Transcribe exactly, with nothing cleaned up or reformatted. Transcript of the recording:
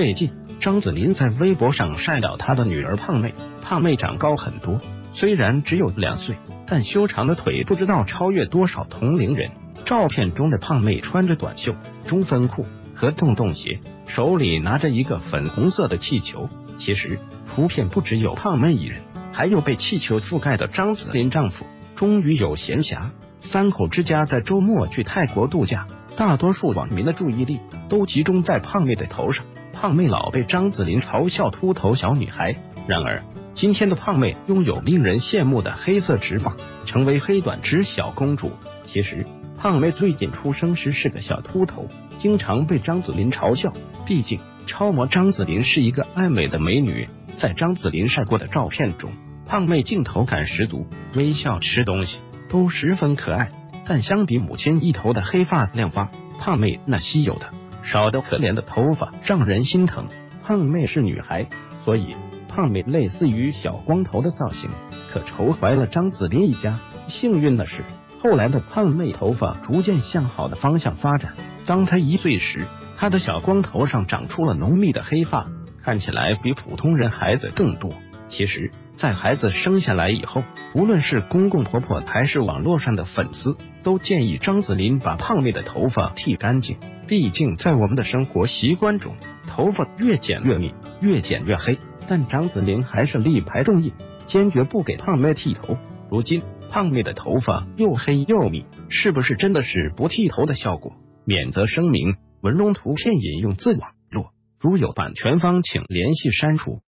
最近，张子琳在微博上晒到她的女儿胖妹，胖妹长高很多，虽然只有两岁，但修长的腿不知道超越多少同龄人。照片中的胖妹穿着短袖、中分裤和洞洞鞋，手里拿着一个粉红色的气球。其实，图片不只有胖妹一人，还有被气球覆盖的张子琳丈夫。终于有闲暇，三口之家在周末去泰国度假。大多数网民的注意力都集中在胖妹的头上，胖妹老被张子琳嘲笑秃头小女孩。然而，今天的胖妹拥有令人羡慕的黑色直发，成为黑短直小公主。其实，胖妹最近出生时是个小秃头，经常被张子琳嘲笑。毕竟，超模张子琳是一个爱美的美女，在张子琳晒过的照片中，胖妹镜头感十足，微笑吃东西都十分可爱。但相比母亲一头的黑发亮发，胖妹那稀有的、少得可怜的头发让人心疼。胖妹是女孩，所以胖妹类似于小光头的造型，可愁怀了张子琳一家。幸运的是，后来的胖妹头发逐渐向好的方向发展。当她一岁时，她的小光头上长出了浓密的黑发，看起来比普通人孩子更多。其实，在孩子生下来以后，无论是公公婆婆还是网络上的粉丝，都建议张子琳把胖妹的头发剃干净。毕竟在我们的生活习惯中，头发越剪越密，越剪越黑。但张子琳还是力排众议，坚决不给胖妹剃头。如今胖妹的头发又黑又密，是不是真的是不剃头的效果？免责声明：文中图片引用自网络，如有版权方请联系删除。